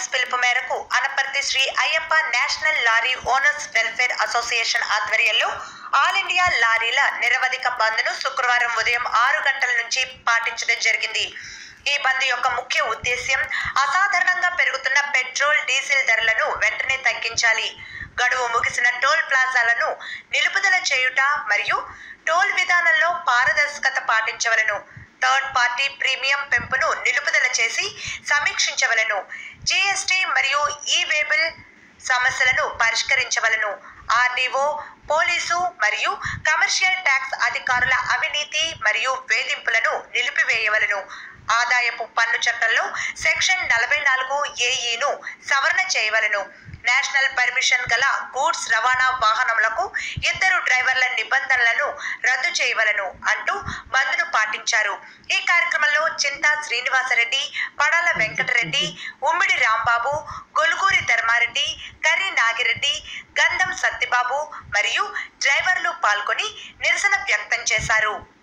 Royals పిలుపు మేరకు Anaparthi Shri Ayyappa national lorry owners welfare association ఆధ్వర్యంలో ఆల్ ఇండియా లారీల నిరవధిక బంద్ను శుక్రవారం ఉదయం 6 గంటల నుంచి పాటించడం జరిగింది. ఈ బంద్ యొక్క ముఖ్య ఉద్దేశ్యం అసాధారణంగా పెరుగుతున్న పెట్రోల్, డీజిల్ ధరలను వెంటనే తగ్గించాలి, గడువు ముగిసిన టోల్ ప్లాజాలను నిలుపుదల చేయుట మరియు టోల్ విధానంలో పారదర్శకత పాటించవలను, థర్డ్ పార్టీ ప్రీమియం పెంపును నిలుపుదల చేసి సమీక్షించవలను, జీఎస్టీ మరియు ఈ-వేబుల్ సమస్యలను పరిష్కరించవలను, ఆర్డీఓ, పోలీసు మరియు కమర్షియల్ ట్యాక్స్ అధికారుల అవినీతి మరియు వేధింపులను నిలిపివేయవలను, ఆదాయపు పన్ను చట్టంలో సెక్షన్ 44(AE)ను సవరణ చేయవలను, నేషనల్ పర్మిషన్ గల గూడ్స్ రవాణా వాహనములకు 2 డ్రైవర్ల నిబంధనలను రద్దు చేయవలను అంటూ బంద్ను పాటించారు. ఈ కార్యక్రమంలో చింతా శ్రీనివాసరెడ్డి, పడాల వెంకటరెడ్డి, ఉమ్మిడి రాంబాబు, గొలుగూరి ధర్మారెడ్డి, కర్రి నాగిరెడ్డి, గంధం సత్యబాబు మరియు డ్రైవర్లు పాల్గొని నిరసన వ్యక్తం చేశారు.